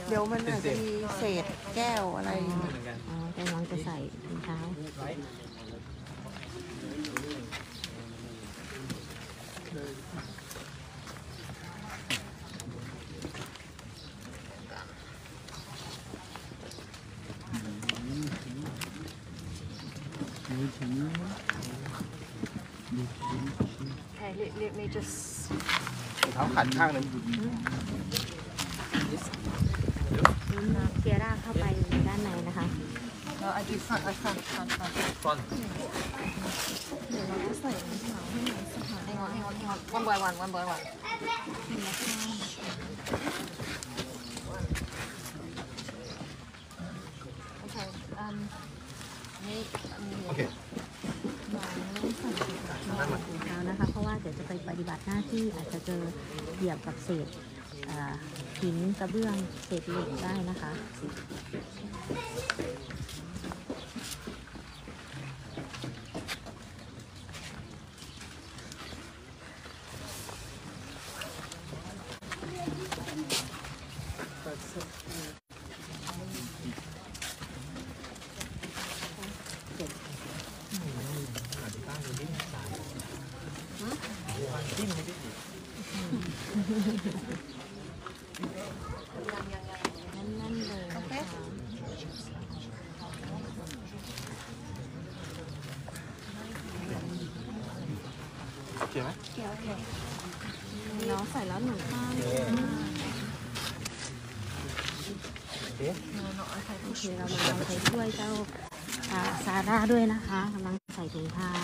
เดี๋ยวมันอาจจะมีเศษแก้วอะไรอ๋อกำลังจะใส่ถุงเท้าเท้าขัดข้างหนึ่งเกียร่าเข้าไปด้านในนะคะ I do front front เดี๋ยวเราจะใส่รองเท้าให้มันสะอาด hang on one by one okay นี่โอเคถุงเท้านะคะเพราะว่าเดี๋ยวจะไปปฏิบัติหน้าที่อาจจะเจอเหยียบกับเศษหินกระเบื้องเศษเหล็กได้นะคะนั่นเลยโอเคโอเคไหมโอเคน้องใส่แล้วหนูข้างโอเคเรามาลองใส่ช่วยเจ้าซาร่าด้วยนะคะกำลังใส่ถุงเท้า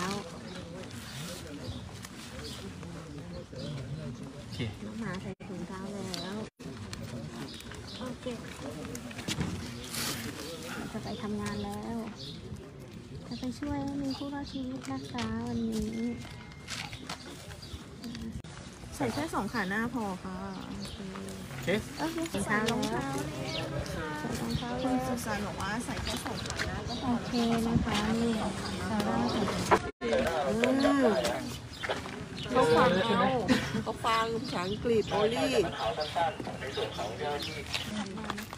น้องหมาใส่ถุงเท้าแล้วโอเคจะไปทำงานแล้วจะไปช่วยมีผู้รอดชีวิตนะคะวันนี้ใส่แค่2 ขาหน้าพอค่ะโอเคใส่รองเท้าคุณสุสานบอกว่าใส่แค่2 ขาหน้าก็พอโอเคนะคะนี่ซาร่าใส่เขาฟังภาษาอังกฤษโอลี่